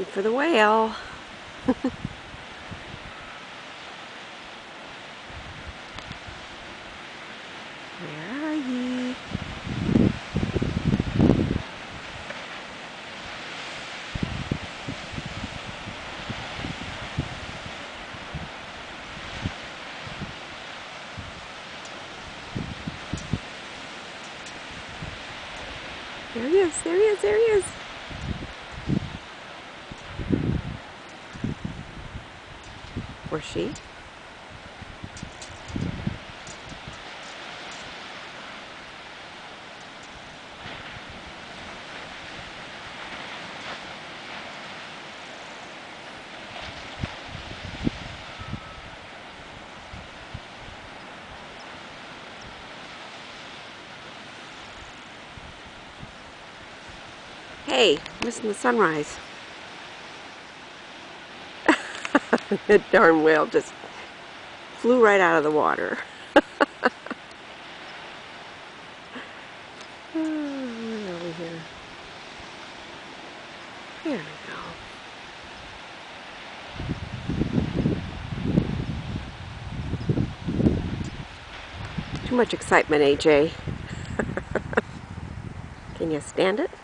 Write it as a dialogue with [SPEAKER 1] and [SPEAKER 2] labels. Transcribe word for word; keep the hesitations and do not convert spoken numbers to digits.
[SPEAKER 1] Looking for the whale. Where are ye? There he is, there he is, there he is. Or she. Hey, missing the sunrise. That darn whale just flew right out of the water. Oh, where are we here? There we go. Too much excitement, A J. Can you stand it?